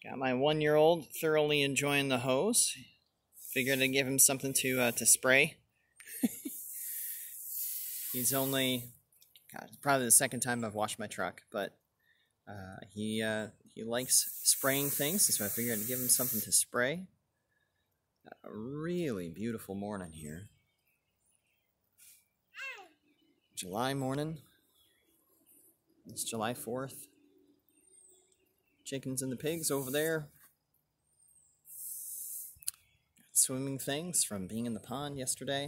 Got my 1-year-old thoroughly enjoying the hose. Figured I'd give him something to spray. He's only, God, probably the second time I've washed my truck, but he likes spraying things, so I figured I'd give him something to spray. Got a really beautiful morning here. July morning. It's July 4th. Chickens and the pigs over there. Swimming things from being in the pond yesterday.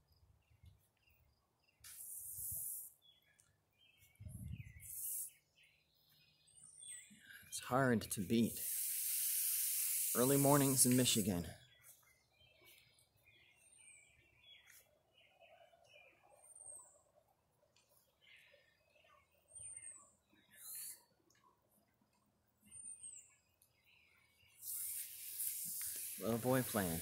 It's hard to beat. Early mornings in Michigan. Little boy playing.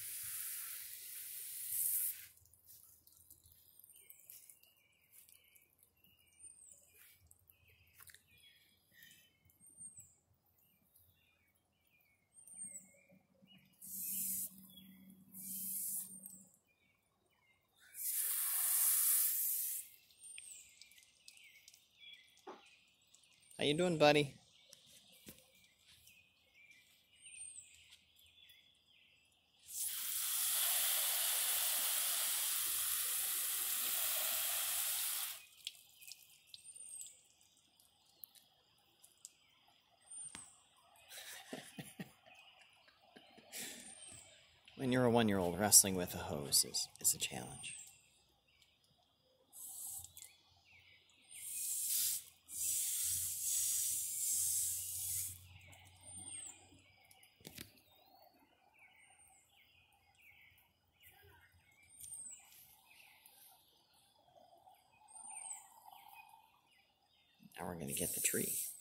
How you doing, buddy? When you're a 1-year-old, wrestling with a hose is a challenge. Now we're going to get the tree.